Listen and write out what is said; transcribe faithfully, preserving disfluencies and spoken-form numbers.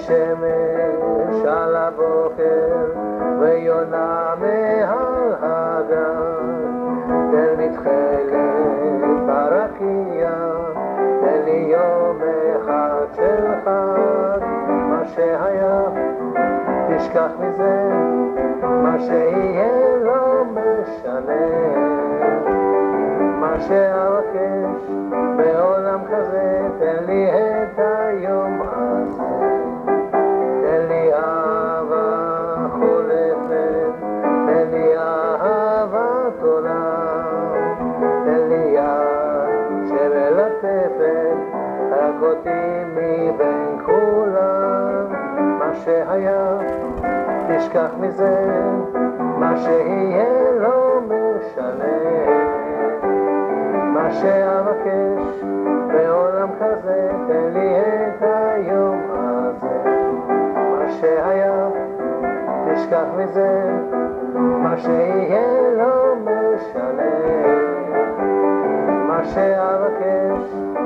כשמש על הבוקר ויונה מעל הגן. תן לי תכלת ברקיע, תן לי יום אחד של חג. מה שהיה תשכח מזה, מה שיהיה לא משנה. מה שאבקש בעולם כזה, תן לי את היום הזה. תן לי אהבה חולפת, תן לי אהבת עולם. תן לי יד שמלטפת רק אותי מבין כולם. מה שהיה תשכח מזה, מה שיהיה לא משנה. מה שאבקש בעולם כזה, תן לי את היום הזה. מה שהיה תשכח מזה, מה שיהיה לא משנה. מה שאבקש